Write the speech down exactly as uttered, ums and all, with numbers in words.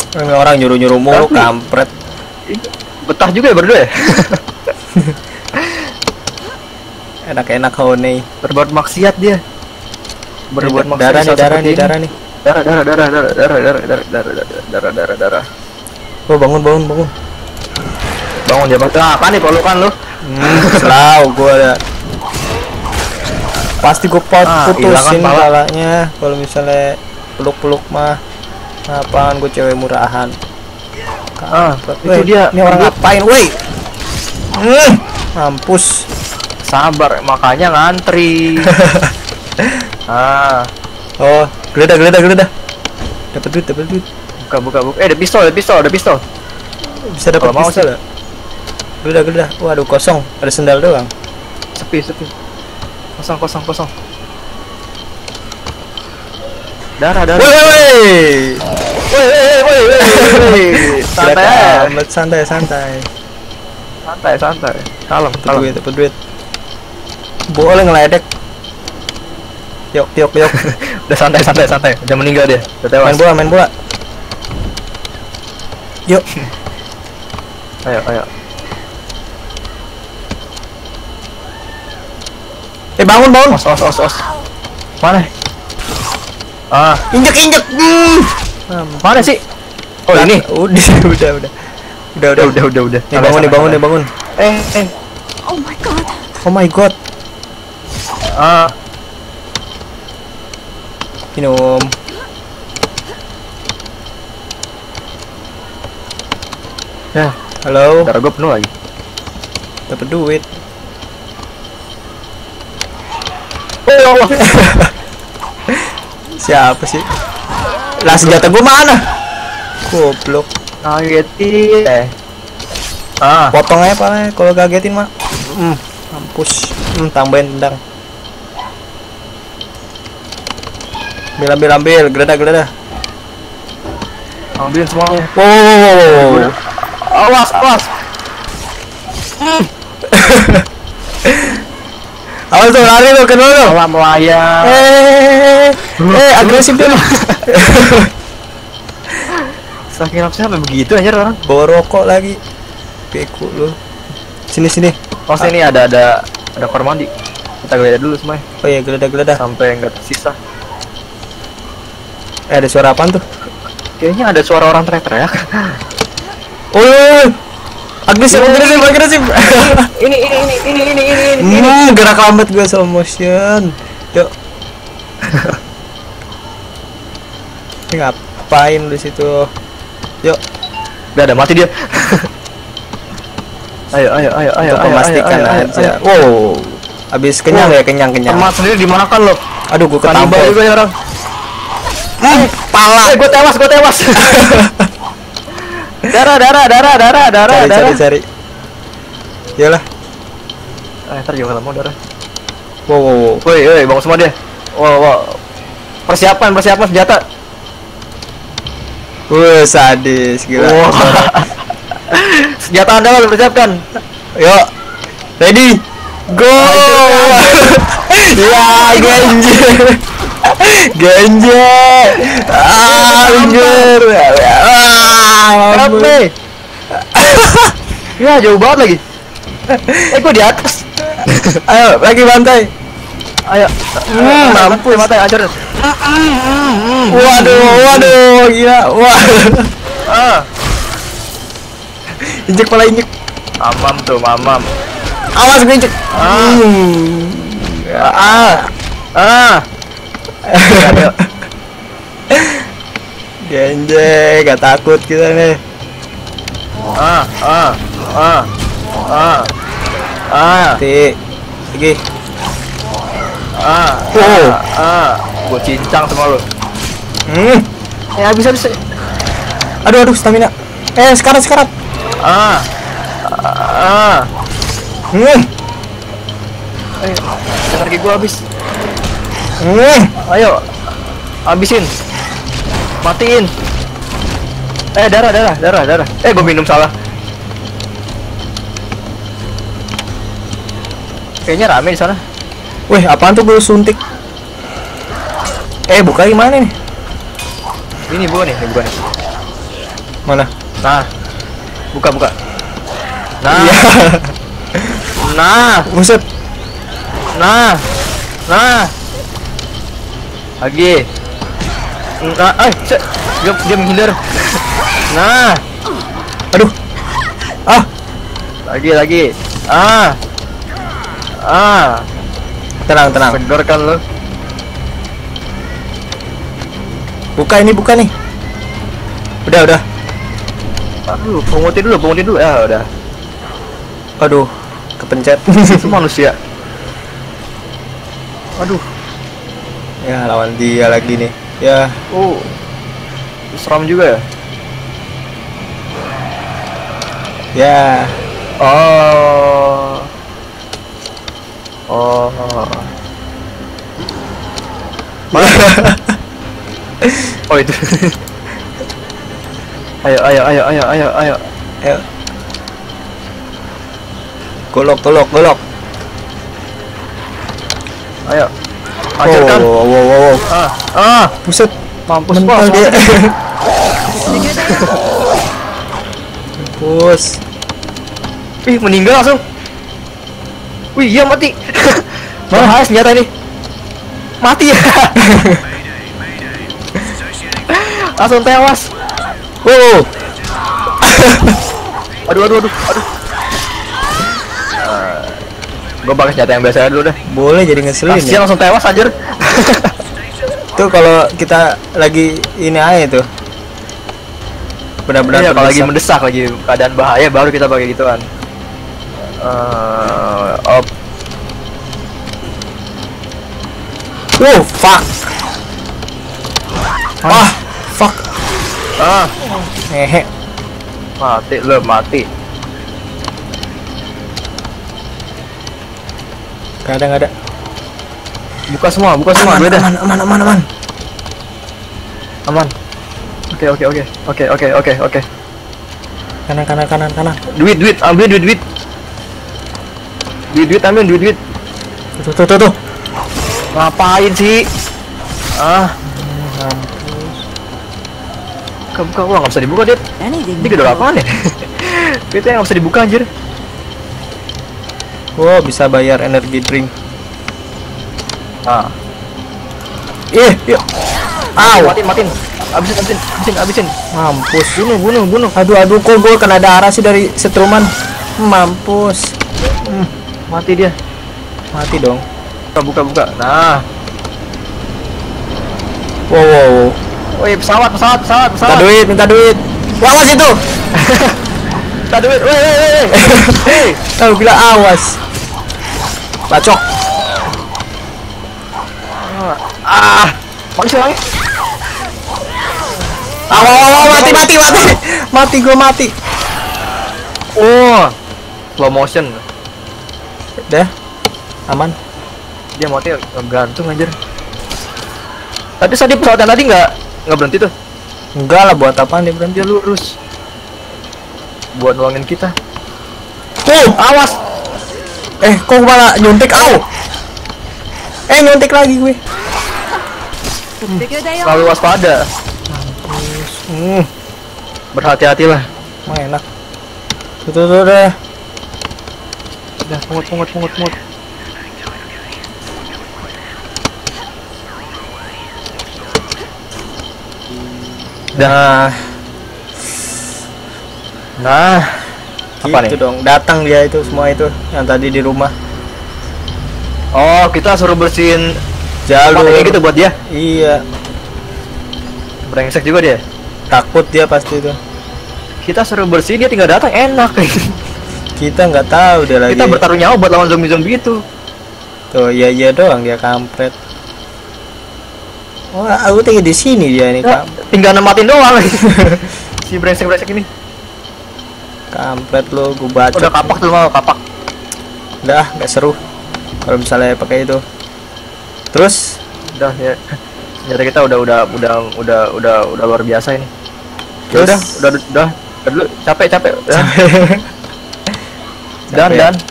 Ini orang nyuruh-nyuruh mulu, kampret. Betah juga ya berdua ya. Enak-enak honey. Berbuat maksiat dia. Berbuat maksiat. Darah nih, darah nih, darah nih. Darah, darah, darah, darah, darah, darah, darah, darah, darah, darah, darah. Oh, bangun, bangun, bangun. Bangun dia bangun. Ah, apa nih pelukan lu? Hmm, selalu gua ada. Pasti gua Ah, putusin hilangan pala. palanya kalau misalnya peluk-peluk mah. Apaan gua cewek murahan. Ah, Weh, itu dia. Ini orang ngapain, woi? Hmm, mampus. Sabar, makanya ngantri. Ah, Oh, geledah, geledah, geledah. Dapat duit, dapat duit. buka, buka, buka. Eh, ada pistol, ada pistol, ada pistol. Bisa dapat Kalau mau pistol ya? Geledah, geledah. Waduh, kosong. Ada sendal doang. Sepi, sepi. Kosong, kosong, kosong. Darah, darah. Woi, woi. Woi, woi, woi, woi. Santai, Geledah amat, santai, santai. santai, santai. Kalem, Dapat kalem. duit, dapat duit. Boleh ngeledek. Yuk, yuk, yuk. Udah santai, santai, santai. Udah meninggal dia. Udah tewas. Main bola, main bola. Yuk. Ayo, ayo. Eh, bangun, bangun. Os, os, os, os. Mana? Ah, Injek, injek. Hmm. mana sih? Oh, ini. Udah, udah, udah. Udah, udah. Udah, udah, udah. Nih, bangun, nih, bangun, nih, bangun. Eh, eh. Oh my god. Oh my god. Ah, Minum. ya. Halo. Darah gue penuh lagi. Dapat duit. Oh, ya Allah. Siapa sih? Lah, senjata gua mana? Goblok. Ngagetin. Eh. Ah, Potong aja palanya kalau kagetin mah. Hmm, mampus. Hmm, tambahin tendang. Ambil, ambil, ambil. Geledah, geledah. ambil semuanya. Wow, wow, wow, wow, wow. Awas, awas. Awas tuh, lari lu, kenal lu. Malah melayang. Eh, eh, agresif tuh. Saking nafsunya sampai begitu anjir orang. Bawa rokok lagi. Beku lu. Sini, sini. Pas ini ada ada ada kamar mandi. Kita geledah dulu semuanya Oh iya, geledah, geledah. sampai enggak tersisa. Eh, ada suara apaan tuh? Kayaknya ada suara orang teriak-teriak. Oh, agresif, agresif, agresif. ini ini ini ini ini ini ini. Hmm, gerak lambat gue slow motion. Yuk. Ini ngapain di situ? Yuk. Udah ada mati dia. ayo ayo ayo ayo Untuk ayo, memastikan ayo, ayo, aja. ayo. Wow. Habis kenyang Wow. ya, kenyang, kenyang. Teman sendiri dimakan lo. Aduh, gue Kanibal ketampol. juga ya orang. Hmm, pala. Eh, gue tewas, gue tewas. darah, darah, darah, darah, darah, Cari, darah. cari, cari. Iyalah. Eh, ntar juga ketemu darah. Wow, wow, wow. Woi, woi, bangun semua dia. Wow, wow. Persiapan, persiapan senjata. Wuh, sadis, gila. Wow. Senjata anda harus persiapkan. Yuk. Ready. Go. Ya, genjer. Genjer. Ah, genjer. Ah, Apa? Ya, jauh banget lagi. Eh, gua di atas. Ayo, lagi bantai. Ayo. Hmm, mampus mata hancur. Waduh, waduh, gila. Wah. Ah, Injek pala, injek. mamam tuh, mamam. Awas gue injek. Ah. Hmm. Ah. Ah. Ayo. Genjek, gak takut kita nih. Ah, ah, ah. Ah. Ah. Ti. Lagi. Ah. Oh. Ah. Gua cincang sama lu. Hmm. Ya bisa bisa. Aduh, aduh, stamina. Eh, sekarat, sekarat. Ah. Ah. Hmm. Ayo. Energi gua habis. Hmm. Ayo. Habisin. Matiin. Eh, darah, darah, darah, darah. Eh, gua minum salah. Kayaknya rame di sana. Wih, apaan tuh gue suntik? Eh, buka gimana nih? Ini gua nih, ini gua nih. Mana? Nah, buka buka. Nah, Iya. nah, Buset. nah, nah. Lagi. Nah, eh, set. dia dia menghindar. Nah, Aduh. Ah, lagi lagi. Ah, ah. tenang tenang. Segar kan lo. Buka ini, buka nih. Udah, udah. Aduh, pengutin dulu, pengutin dulu. Ya udah. Aduh, kepencet. Itu manusia. Aduh, Ya, lawan dia lagi nih. Ya, oh, seram juga ya. ya. Oh, oh. Oh itu. Ayo, ayo, ayo, ayo, ayo, ayo. Ayo. Golok, golok, golok. Ayo. Hancurkan. Oh, wow, wow, wow. Ah, ah. Buset. Mampus Mental bos. dia. Mampus. Ih, meninggal langsung. Wih, iya mati. Bahaya senjata ini. Mati ya. Langsung tewas. Wow. Aduh, aduh, aduh, aduh. Gue pakai senjata yang biasa dulu deh. Boleh jadi ngeselin Kasian ya. langsung tewas anjir. Tuh kalau kita lagi ini aja tuh. Benar-benar Iya, kalau lagi terdesak. mendesak, lagi keadaan bahaya baru kita pakai gituan. Eh, op. Wow, fuck. Ah, fuck. Ah, Hehe. mati lo, mati. Gak ada, gak ada. Buka semua, buka semua. Aman, Gue dah. aman, aman, aman, aman. Aman. Oke, oke, oke. Oke, oke, oke, oke. Kanan, kanan, kanan, kanan. Duit, duit, ambil duit, duit. Duit, duit, ambil duit, duit. Tuh, tuh, tuh, tuh. Ngapain sih? Ah, buka, buka. Wah, nggak bisa dibuka, Dit. Ini gede apaan ya? Itu yang nggak bisa dibuka, anjir. Wow, bisa bayar energi drink. Ah, Ih, yuk. Aw, matiin, matiin. Abisin, abisin, abisin, abisin. mampus. Bunuh, bunuh, bunuh. Aduh, aduh, kok gue kena darah sih dari setruman. Mampus. Hmm, mati dia. Mati dong. Buka, buka, buka. Nah. Wow, wow, wow. Woi, pesawat, pesawat, pesawat, Minta pesawat. duit, minta duit. Awas itu. Minta duit. Woi, woi, woi. Hei. Tahu bilang awas. Bacok. Ah, manusia lagi. Awas, awas, mati, mati, mati. Mati, gue mati. Oh, slow motion. Dah, aman. Dia mati gantung anjir. Tapi tadi pesawat yang tadi nggak nggak berhenti tuh. Enggak lah, buat apaan dia berhenti? Dia lurus. Buat nuangin kita. Tuh, Awas. eh, kok malah nyuntik, au. Eh, nyuntik lagi gue. Selalu waspada. Hmm, Berhati-hatilah. emang enak. Tuh, tuh, tuh, deh. Udah, pungut, pungut, pungut, pungut. Nah, Nah, apa gitu nih? dong. Datang dia itu semua itu yang tadi di rumah. Oh, kita suruh bersihin Jalur tempat kayak gitu buat dia. Iya, Brengsek juga dia. takut dia pasti itu. Kita suruh bersihin dia tinggal datang, enak. Kita nggak tahu dia lagi. Kita bertaruh nyawa buat lawan zombie-zombie itu. Tuh, iya iya doang dia kampret. Wah, aku tinggal di sini dia nih, Ya, Kak. tinggal nematin doang. Si brengsek-brengsek ini. Kampret lo, gue baca. Udah kapak tuh, mau kapak. Udah, nggak seru. Kalau misalnya pakai itu. Terus, Udah ya. Senjata kita udah udah udah udah udah udah luar biasa ini. Ya Terus? udah, udah udah udah dulu capek capek. Ya. Dan Capek. dan